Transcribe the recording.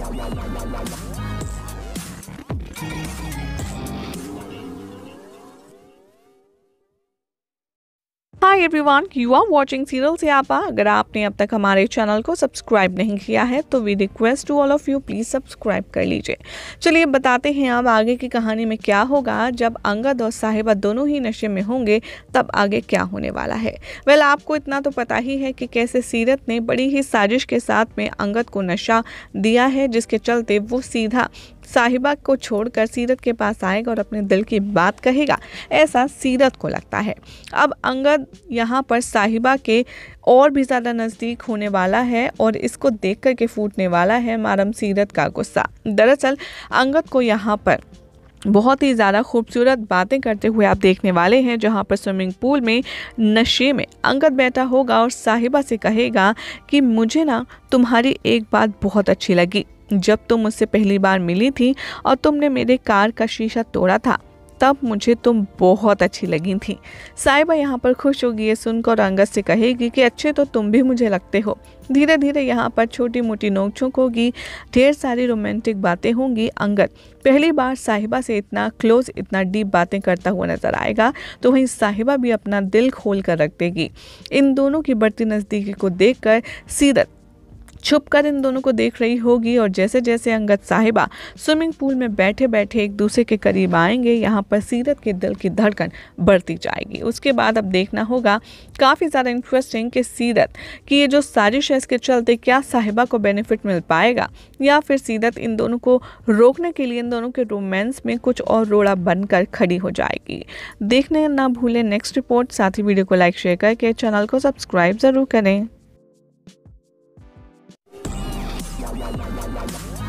Hi everyone, you are watching serial Syapaa. अगर आपने अब तक हमारे चैनल को सब्सक्राइब नहीं किया है तो we request to all of you please subscribe कर लीजिए। चलिए बताते हैं अब आगे की कहानी में क्या होगा। जब अंगद और साहिबा दोनों ही नशे में होंगे तब आगे क्या होने वाला है। वेल, आपको इतना तो पता ही है कि कैसे सीरत ने बड़ी ही साजिश के साथ में अंगद को नशा दिया है, जिसके चलते वो सीधा साहिबा को छोड़कर सीरत के पास आएगा और अपने दिल की बात कहेगा, ऐसा सीरत को लगता है। अब अंगद यहाँ पर साहिबा के और भी ज़्यादा नज़दीक होने वाला है और इसको देख कर के फूटने वाला है मारम सीरत का गुस्सा। दरअसल अंगद को यहाँ पर बहुत ही ज़्यादा खूबसूरत बातें करते हुए आप देखने वाले हैं, जहाँ पर स्विमिंग पूल में नशे में अंगद बैठा होगा और साहिबा से कहेगा कि मुझे ना तुम्हारी एक बात बहुत अच्छी लगी। जब तुम मुझसे पहली बार मिली थी और तुमने मेरे कार का शीशा तोड़ा था तब मुझे तुम बहुत अच्छी लगी थी। साहिबा यहाँ पर खुश होगी ये सुनकर, अंगद से कहेगी कि अच्छे तो तुम भी मुझे लगते हो। धीरे धीरे यहाँ पर छोटी मोटी नोकझोंक होगी, ढेर सारी रोमांटिक बातें होंगी। अंगद पहली बार साहिबा से इतना क्लोज, इतना डीप बातें करता हुआ नजर आएगा, तो वहीं साहिबा भी अपना दिल खोल कर रख देगी। इन दोनों की बढ़ती नज़दीकी को देखकर सीरत छुपकर इन दोनों को देख रही होगी और जैसे जैसे अंगद साहिबा स्विमिंग पूल में बैठे बैठे एक दूसरे के करीब आएंगे, यहाँ पर सीरत के दिल की धड़कन बढ़ती जाएगी। उसके बाद अब देखना होगा काफ़ी ज़्यादा इंटरेस्टिंग कि सीरत की ये जो साजिश है इसके चलते क्या साहिबा को बेनिफिट मिल पाएगा या फिर सीरत इन दोनों को रोकने के लिए इन दोनों के रोमांस में कुछ और रोड़ा बनकर खड़ी हो जाएगी। देखने ना भूलें नेक्स्ट रिपोर्ट। साथ ही वीडियो को लाइक शेयर करके चैनल को सब्सक्राइब ज़रूर करें।